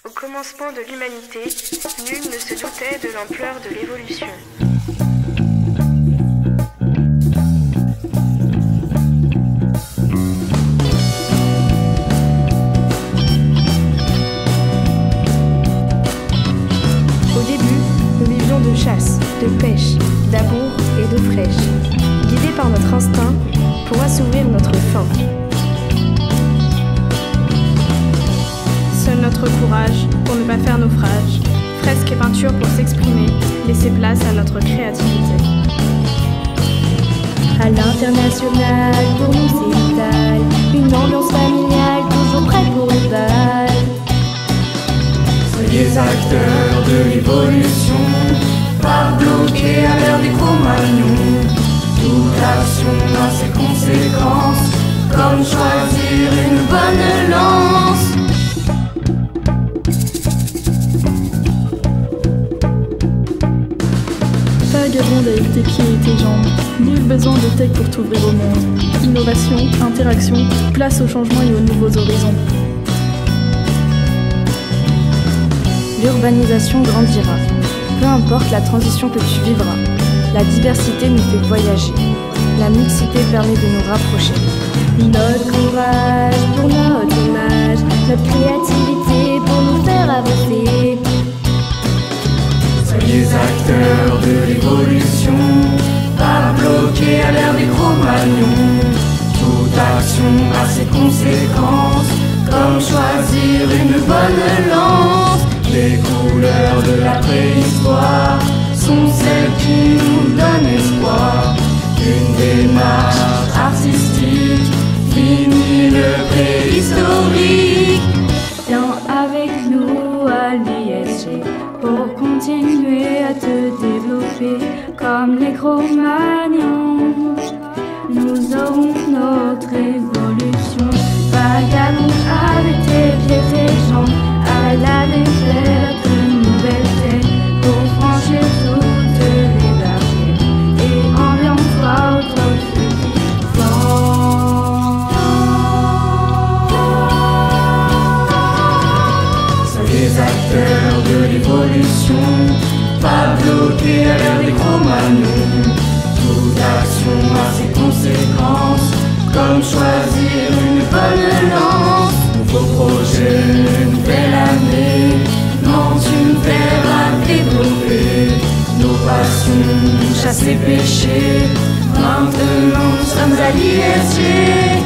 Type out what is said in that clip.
Au commencement de l'humanité, nul ne se doutait de l'ampleur de l'évolution. Au début, nous vivions de chasse, de pêche, d'amour et d'eau fraîche, guidés par notre instinct pour assouvir notre faim. Seul notre courage pour ne pas faire naufrage, fresques et peintures pour s'exprimer, laisser place à notre créativité. À l'international, pour nous c'est vital, une ambiance familiale, toujours prête pour le bal. Soyez acteurs de l'évolution, pas bloqués à l'ère des Cro-Magnons. Toute action a ses conséquences, comme choisir une bonne lance. Vagabonde avec tes pieds et tes jambes, nul besoin de tech pour t'ouvrir au monde. Innovation, interaction, place au changement et aux nouveaux horizons. L'urbanisation grandira. Peu importe la transition que tu vivras, la diversité nous fait voyager. La mixité permet de nous rapprocher. Notre courage pour notre image, notre créativité pour nous faire avancer. Soyez acteurs de l'évolution, pas bloqués à l'ère des Cro-Magnons. Toute action a ses conséquences, comme choisir une bonne lance. Les couleurs de la préhistoire sont celles qui nous donnent espoir. Une démarche artistique finit le préhistorique. Viens avec nous à l'ISG pour continuer à te développer comme les Cro-Magnons. Nous aurons notre évolution. Vagabond avec tes pieds, tes jambes, à la défaite de nouvelles terres pour franchir toutes les barrières et environne-toi autour de ceux qui font. Soyez acteurs de l'évolution, pas bloqués à l'ère des Cro-Magnons. Toute action a ses conséquences, comme choisir une bonne lance. Nouveau projet, nouvelle année, lance une terre à développer. Nos passions, chasse et pêcher, maintenant nous sommes à l'ISG.